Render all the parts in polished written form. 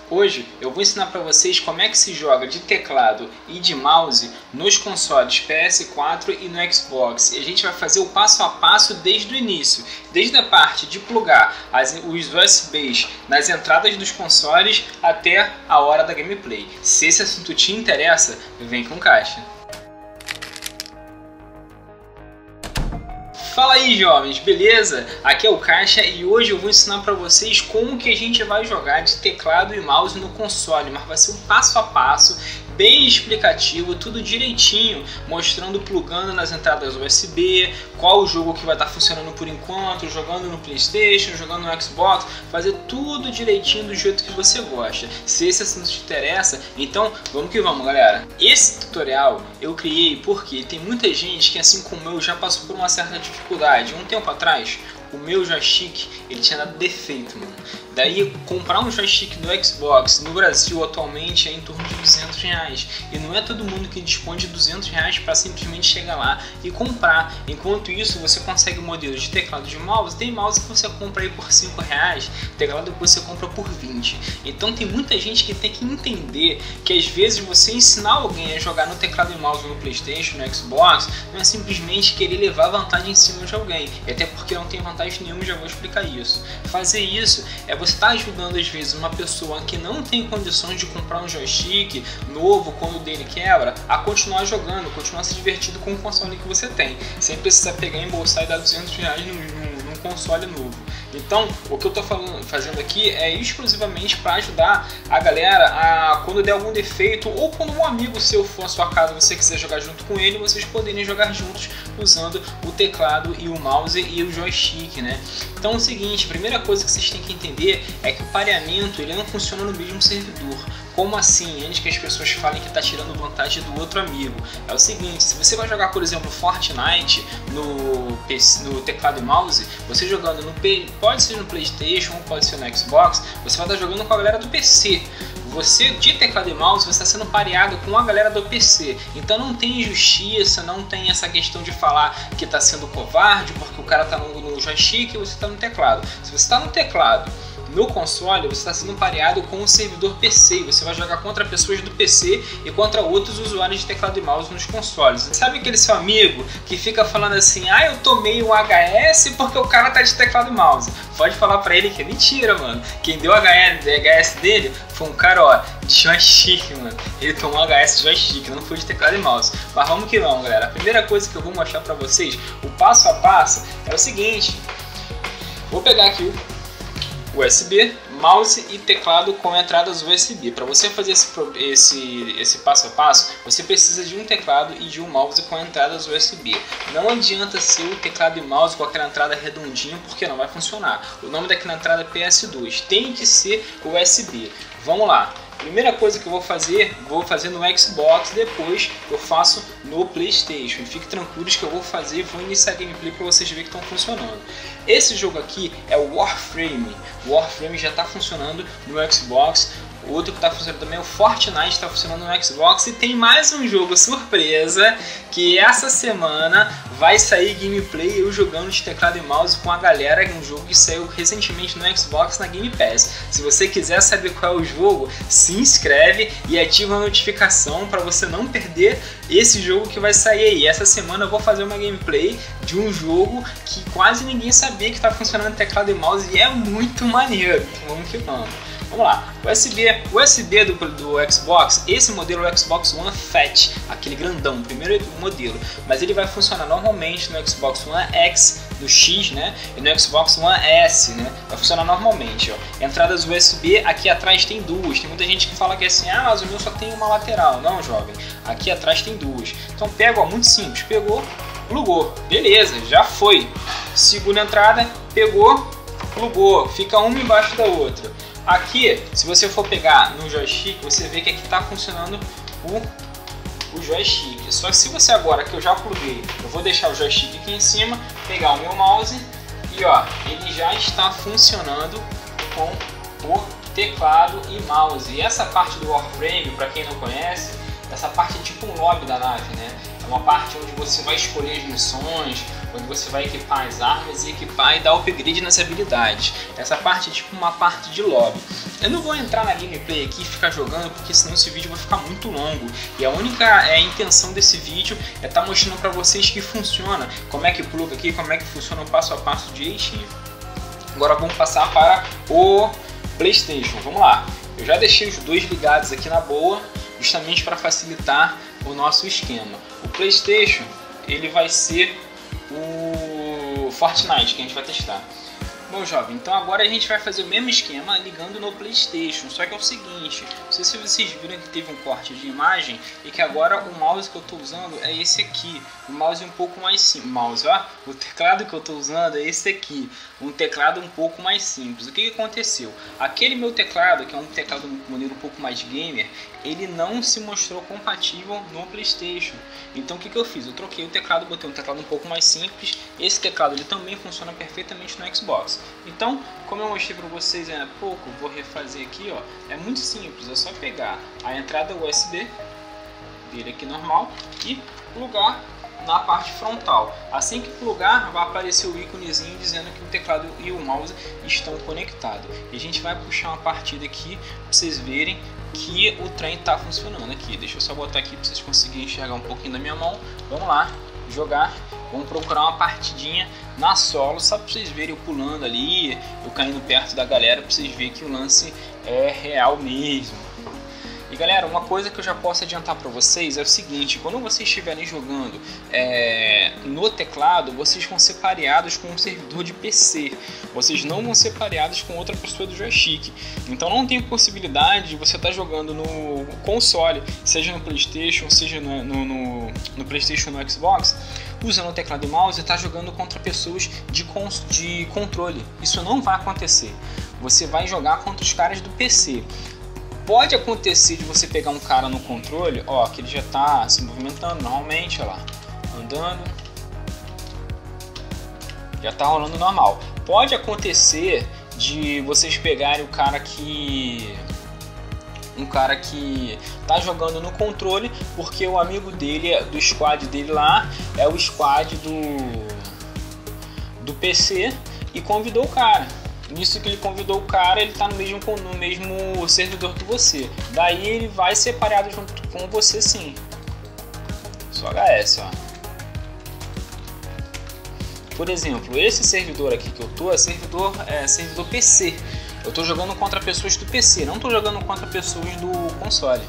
Hoje eu vou ensinar para vocês como é que se joga de teclado e de mouse nos consoles PS4 e no Xbox. E a gente vai fazer o passo a passo desde o início, desde a parte de plugar os USBs nas entradas dos consoles até a hora da gameplay. Se esse assunto te interessa, vem com caixa. Fala aí, jovens, beleza? Aqui é o Caixa e hoje eu vou ensinar para vocês como que a gente vai jogar de teclado e mouse no console, mas vai ser um passo a passo, bem explicativo, tudo direitinho, mostrando plugando nas entradas USB, qual o jogo que vai estar funcionando por enquanto, jogando no PlayStation, jogando no Xbox, fazer tudo direitinho do jeito que você gosta. Se esse assunto te interessa, então vamos que vamos, galera. Esse tutorial eu criei porque tem muita gente que, assim como eu, já passou por uma certa dificuldade. Um tempo atrás, o meu joystick ele tinha dado defeito, mano. Daí comprar um joystick do Xbox no Brasil atualmente é em torno de R$200. E não é todo mundo que dispõe de R$200 para simplesmente chegar lá e comprar. Enquanto isso, você consegue modelos de teclado de mouse. Tem mouse que você compra aí por R$5, teclado que você compra por 20. Então tem muita gente que tem que entender que às vezes você ensinar alguém a jogar no teclado e mouse no PlayStation, no Xbox, não é simplesmente querer levar vantagem em cima de alguém. Até porque não tem vantagem nenhuma, já vou explicar isso. Fazer isso é você estar ajudando às vezes uma pessoa que não tem condições de comprar um joystick novo quando o dele quebra, a continuar jogando, continuar se divertindo com o console que você tem, sem precisar pegar, embolsar e dar R$200 num console novo. Então, o que eu estou fazendo aqui é exclusivamente para ajudar a galera a, quando der algum defeito ou quando um amigo seu for à sua casa e você quiser jogar junto com ele, vocês poderem jogar juntos usando o teclado e o mouse e o joystick, né? Então é o seguinte, a primeira coisa que vocês têm que entender é que o pareamento ele não funciona no mesmo servidor. Como assim? Antes que as pessoas falem que está tirando vantagem do outro amigo. É o seguinte, se você vai jogar, por exemplo, Fortnite no teclado e mouse, você jogando pode ser no PlayStation ou pode ser no Xbox, você vai estar jogando com a galera do PC. Você de teclado e mouse, você está sendo pareado com a galera do PC. Então não tem injustiça, não tem essa questão de falar que está sendo covarde porque o cara está no joystick e você está no teclado. Se você está no teclado, no console, você está sendo pareado com o servidor PC e você vai jogar contra pessoas do PC e contra outros usuários de teclado e mouse nos consoles. Sabe aquele seu amigo que fica falando assim, ah, eu tomei um HS porque o cara tá de teclado e mouse? Pode falar pra ele que é mentira, mano. Quem deu HS dele foi um cara, ó, de joystick, mano. Ele tomou HS de joystick, não foi de teclado e mouse. Mas vamos que vamos, galera. A primeira coisa que eu vou mostrar pra vocês, o passo a passo, é o seguinte. Vou pegar aqui o USB, mouse e teclado com entradas USB. Para você fazer esse passo a passo, você precisa de um teclado e de um mouse com entradas USB. Não adianta ser o teclado e mouse com aquela entrada redondinha, porque não vai funcionar. O nome daquela entrada é PS2, tem que ser USB. Vamos lá. Primeira coisa que eu vou fazer no Xbox, depois eu faço no PlayStation. Fiquem tranquilos que eu vou fazer e vou iniciar a gameplay para vocês verem que estão funcionando. Esse jogo aqui é o Warframe. O Warframe já está funcionando no Xbox. O outro que está funcionando também é o Fortnite, está funcionando no Xbox. E tem mais um jogo surpresa que essa semana vai sair gameplay eu jogando de teclado e mouse com a galera. Um jogo que saiu recentemente no Xbox na Game Pass. Se você quiser saber qual é o jogo, se inscreve e ativa a notificação para você não perder esse jogo que vai sair aí. Essa semana eu vou fazer uma gameplay de um jogo que quase ninguém sabia que está funcionando teclado e mouse e é muito maneiro. Então vamos que vamos. Vamos lá, USB do Xbox, esse modelo é o Xbox One Fat, aquele grandão, o primeiro modelo, mas ele vai funcionar normalmente no Xbox One X, no X, né, e no Xbox One S, né, vai funcionar normalmente, ó. Entradas USB, aqui atrás tem duas, tem muita gente que fala que é assim, ah, mas o meu só tem uma lateral, não, jovem, aqui atrás tem duas, então pega, ó, muito simples, pegou, plugou, beleza, já foi, segunda entrada, pegou, plugou, fica uma embaixo da outra. Aqui, se você for pegar no joystick, você vê que aqui está funcionando o joystick. Só que se você agora, que eu já pluguei, eu vou deixar o joystick aqui em cima, pegar o meu mouse e ó, ele já está funcionando com o teclado e mouse. E essa parte do Warframe, para quem não conhece, essa parte é tipo um lobby da nave, né? uma parte onde você vai escolher as missões, onde você vai equipar as armas e equipar e dar upgrade nas habilidades. Essa parte é tipo uma parte de lobby. Eu não vou entrar na gameplay aqui e ficar jogando, porque senão esse vídeo vai ficar muito longo. E a única intenção desse vídeo é estar mostrando para vocês que funciona, como é que pluga aqui, como é que funciona o passo a passo de Ace. Agora vamos passar para o PlayStation. Vamos lá. Eu já deixei os dois ligados aqui na boa, justamente para facilitar o nosso esquema. O PlayStation, ele vai ser o Fortnite que a gente vai testar. Bom, jovem, então agora a gente vai fazer o mesmo esquema ligando no PlayStation, só que é o seguinte, não sei se vocês viram que teve um corte de imagem e que agora o mouse que eu estou usando é esse aqui, o mouse um pouco mais simples, o teclado que eu estou usando é esse aqui, um teclado um pouco mais simples. O que aconteceu? Aquele meu teclado, que é um teclado de maneira um pouco mais gamer, ele não se mostrou compatível no PlayStation. Então o que eu fiz? Eu troquei o teclado, botei um teclado um pouco mais simples. Esse teclado ele também funciona perfeitamente no Xbox. Então, como eu mostrei para vocês há pouco, vou refazer aqui, ó. É muito simples, é só pegar a entrada USB dele aqui normal e plugar na parte frontal. Assim que plugar, vai aparecer o íconezinho dizendo que o teclado e o mouse estão conectados. E a gente vai puxar uma partida aqui para vocês verem que o trem está funcionando aqui. Deixa eu só botar aqui para vocês conseguirem enxergar um pouquinho da minha mão. Vamos lá, jogar. Vamos procurar uma partidinha na solo, só para vocês verem eu pulando ali, eu caindo perto da galera, para vocês verem que o lance é real mesmo. E galera, uma coisa que eu já posso adiantar para vocês é o seguinte: quando vocês estiverem jogando no teclado, vocês vão ser pareados com um servidor de PC, vocês não vão ser pareados com outra pessoa do joystick. Então não tem possibilidade de você estar jogando no console, seja no PlayStation, seja no PlayStation, no Xbox, usando o teclado e mouse e estar jogando contra pessoas de controle. Isso não vai acontecer. Você vai jogar contra os caras do PC. Pode acontecer de você pegar um cara no controle, ó, que ele já está se movimentando normalmente, ó lá, andando, já está rolando normal. Pode acontecer de vocês pegarem um cara que tá jogando no controle, porque o amigo dele, do squad dele lá, é o squad do PC e convidou o cara. Nisso que ele convidou o cara, ele tá no mesmo servidor que você. Daí ele vai ser pareado junto com você, sim. Só HS, ó. Por exemplo, esse servidor aqui que eu tô é servidor PC. Eu tô jogando contra pessoas do PC, não tô jogando contra pessoas do console.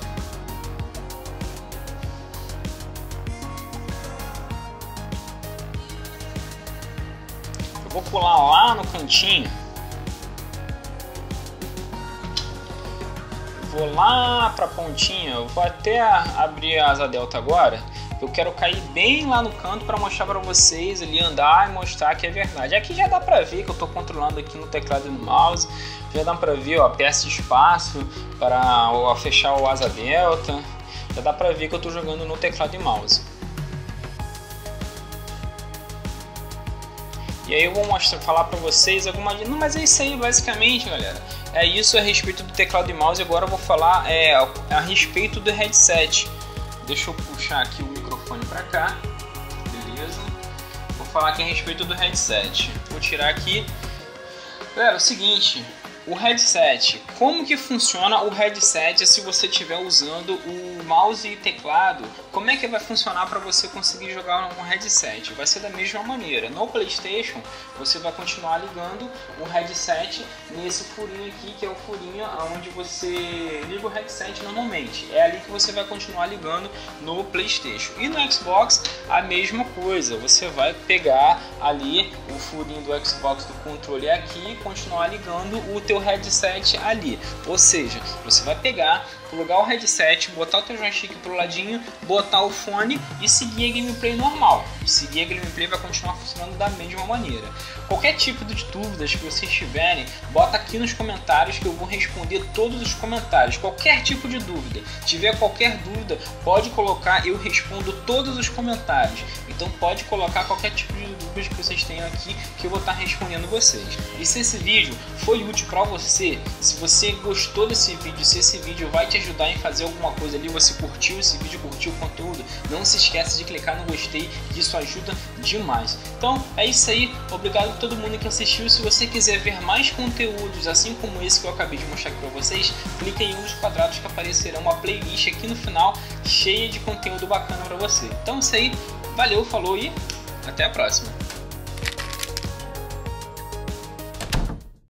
Eu vou pular lá no cantinho. Vou lá pra pontinha, eu vou até abrir a asa delta agora. Eu quero cair bem lá no canto para mostrar para vocês ali, andar e mostrar que é verdade. Aqui já dá pra ver que eu tô controlando aqui no teclado e no mouse. Já dá pra ver, ó, aperta espaço para fechar o asa delta. Já dá pra ver que eu tô jogando no teclado e mouse. E aí eu vou falar pra vocês alguma... Não, mas é isso aí basicamente, galera. É isso a respeito do teclado e mouse. Agora eu vou falar a respeito do headset. Deixa eu puxar aqui o microfone pra cá. Beleza. Vou falar aqui a respeito do headset. Vou tirar aqui. Galera, é o seguinte... O headset, como que funciona o headset se você estiver usando o mouse e teclado? Como é que vai funcionar para você conseguir jogar um headset? Vai ser da mesma maneira. No PlayStation, você vai continuar ligando o headset nesse furinho aqui, que é o furinho onde você liga o headset normalmente. É ali que você vai continuar ligando no PlayStation. E no Xbox, a mesma coisa. Você vai pegar ali o furinho do Xbox do controle aqui e continuar ligando o teu headset ali, ou seja, você vai pegar, plugar o headset, botar o teu joystick pro ladinho, botar o fone e seguir a gameplay normal. Seguir a gameplay vai continuar funcionando da mesma maneira. Qualquer tipo de dúvidas que vocês tiverem, bota aqui nos comentários que eu vou responder todos os comentários. Qualquer tipo de dúvida, tiver qualquer dúvida, pode colocar, eu respondo todos os comentários. Então pode colocar qualquer tipo de dúvidas que vocês tenham aqui que eu vou estar respondendo vocês. E se esse vídeo foi útil para você, se você gostou desse vídeo, se esse vídeo vai te ajudar em fazer alguma coisa ali, você curtiu esse vídeo, curtiu o conteúdo, não se esquece de clicar no gostei, que isso ajuda demais. Então é isso aí, obrigado a todo mundo que assistiu. Se você quiser ver mais conteúdos assim como esse que eu acabei de mostrar aqui para vocês, clica em um dos quadrados que aparecerá uma playlist aqui no final cheia de conteúdo bacana para você. Então é isso aí, valeu, falou e até a próxima.